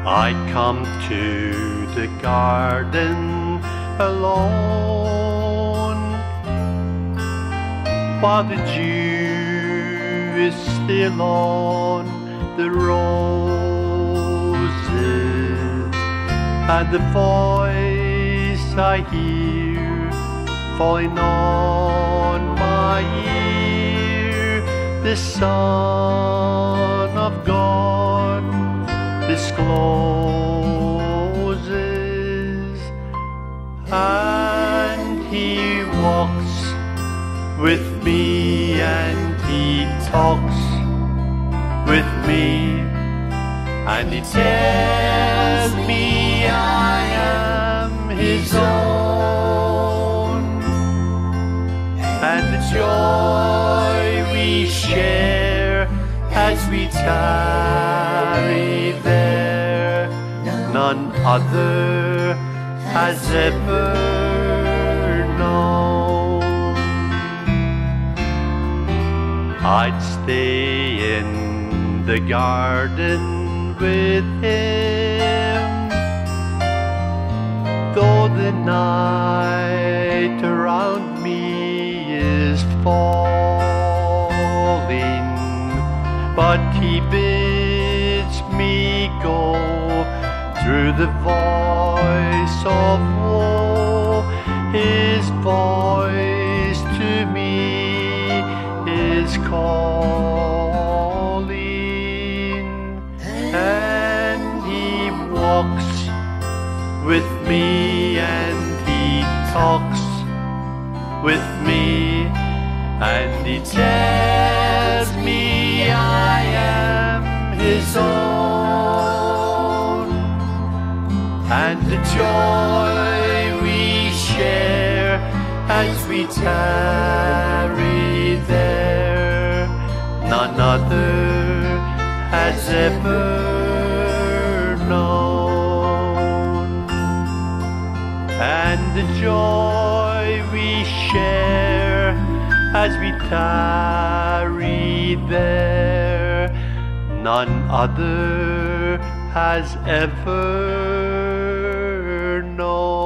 I come to the garden alone, while the dew is still on the roses, and the voice I hear falling on my ear, the Son of God discloses, and He walks with me and He talks with me, and He tells me I am His own, and the joy we share as we tarry there, none other has ever known. I'd stay in the garden with Him, though the night around me is falling, but He bids me go through the voice of woe. His voice to me is calling, and He walks with me and He talks with me, and He tells me I am His own, and the joy we share as we tarry there, none other has ever known. And the joy we share as we tarry there, none other has ever known.